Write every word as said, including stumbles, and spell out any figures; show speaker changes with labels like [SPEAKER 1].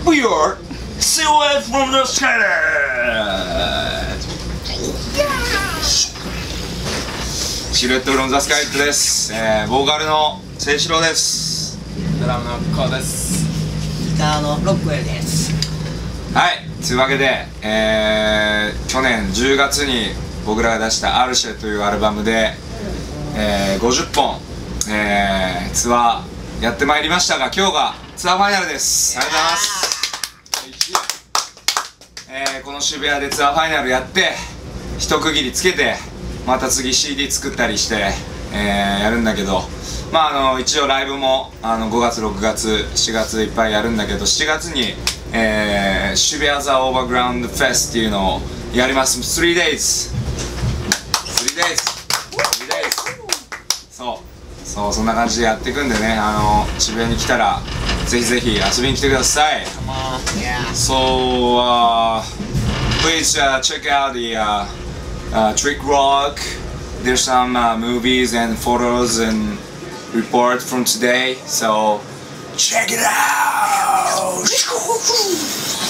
[SPEAKER 1] We are silhouette from the sky. シルエットフロムザスカイットです。えー、ボーカルの清志郎です。
[SPEAKER 2] ドラムのコウです。
[SPEAKER 3] ギターのロックウェルです。
[SPEAKER 1] はい、というわけで、えー、去年じゅうがつに僕らが出した「アルシェ」というアルバムで、えー、ごじゅっぽん、えー、ツアーやってまいりましたが、今日がツアーファイナルです。ありがとうございます。えー、この渋谷でツアーファイナルやって一区切りつけて、また次 シーディー 作ったりして、えー、やるんだけど、まああの一応ライブもあのごがつろくがつしちがついっぱいやるんだけど、しちがつに、えー、渋谷ザオーバーグラウンドフェスっていうのをやります。 スリーデイズ スリーデイズ スリーデイズ そうそう、そんな感じでやっていくんでね、あの渋谷に来たらぜひぜひ遊びに来てください。 So uh, please uh, check out the uh, uh, Trick Rock. There's some uh, movies and photos and report from today, so check it out.